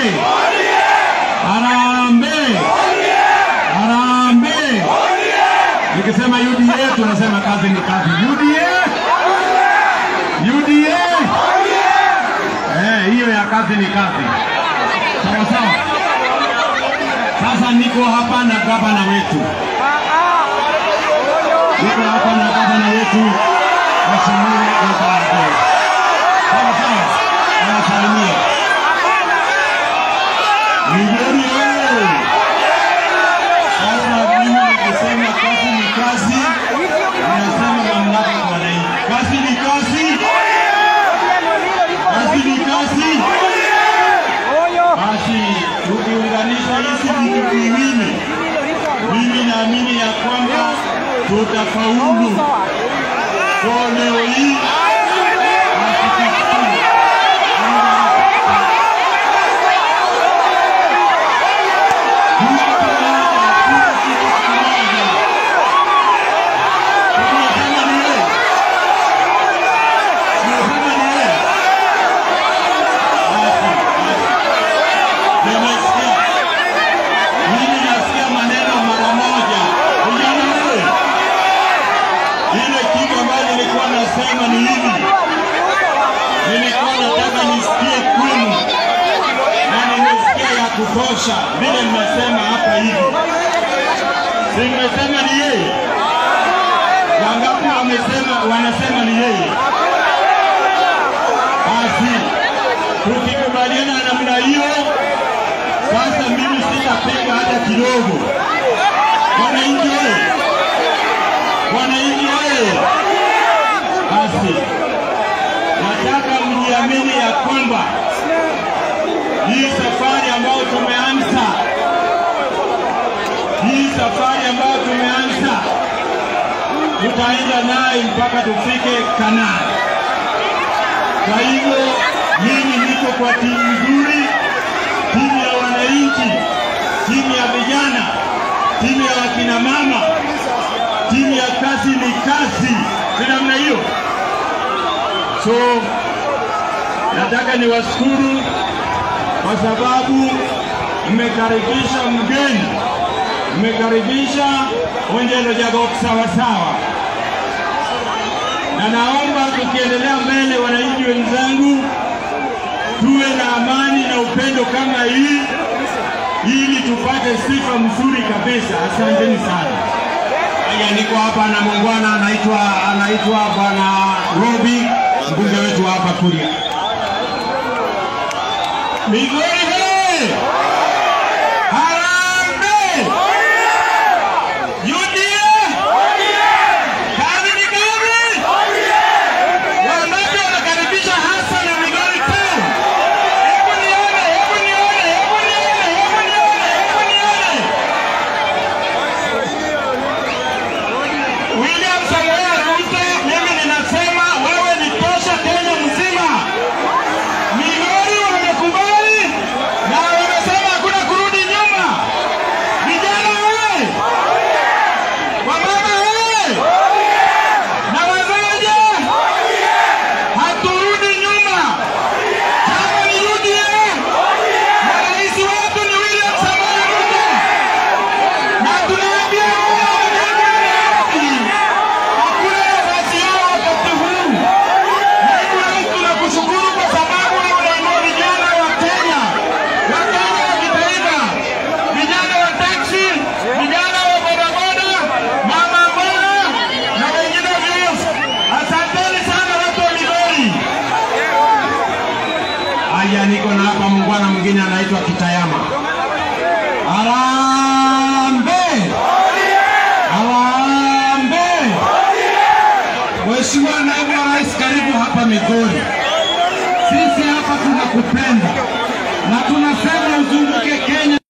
Harambee! Harambee! Nikisema UDA tunasema kazi ni kazi. UDA! UDA! Hiyo ya kazi ni kazi. Sawa sawa. Sasa niko hapa na gavana wetu. Niko hapa na gavana wetu Mheshimiwa Gavana. Sawa sawa. Anasalimia. Migori wewe. Sasa mimi nikisema kazi ni kazi, ninasema mamlaka kwa wananchi. Kazi ni kazi. Kazi ni kazi. Basi tukiunganisha hizi vitu viwili, mimi naamini ya kwamba tutafaulu. Kwa leo hii nasema ni hivi, nilikuwa nataka nisikie kwenu na nimesikia ya kutosha vile nimesema hapa hivi. Nimesema ni yeye. Wangapi wanasema ni yeye? Basi tukikubaliana na namna hiyo, sasa mimi sitapinga hata kidogo. Wananchi wewe, wananchi wewe, basi nataka mjiamini ya kwamba hii safari ambayo tumeanza, tutaenda naye mpaka tufike Kanaani. Kwa hivyo mimi niko kwa timu nzuri, timu ya wananchi, timu ya vijana, timu ya wakina mama, timu ya kazi ni kazi. Kwa namna hiyo, so nataka niwashukuru kwa sababu mmekaribisha mgeni, mmekaribisha Onjelo Jacob sawa sawa, na naomba tukiendelea mbele, wananchi wenzangu, tuwe na amani na upendo kama hii ili tupate sifa mzuri kabisa. Asanteni sana. Haya, niko hapa na muungwana anaitwa Bwana Robi, mbunge wetu hapa Kuria. Migori he! Harambee! UDA! Kazi ni kazi! Wangapi wanakaribisha Hassan na Migori Town? Hebu nione! William Samoei Ruto, mimi ninasema wewe ni tosha Kenya mzima. Migori wamekubali na wamesema hakuna kurudi nyuma. Vijana wewe, wamama wewe, na wazazi, haturudi nyuma. Chama ni UDA, na rais wetu ni William Samoei Ruto, na tunaambia hakuna nafasi yao wakati huu. Naibu rais, tunakushukuru kwa sababu unainua vijana wa Kenya, Wakenya wa kitaifa, vijana wa taxi, vijana wa bodaboda, mama mboga na wengine viongozi. Asanteni sana watu wa Migori. Haya, niko na hapa muungwana mwingine anaitwa Kitayama. Harambee! Harambee! Mheshimiwa Naibu wa Rais, karibu hapa Migori. Sisi hapa tunakupenda na tunasema uzunguke Kenya.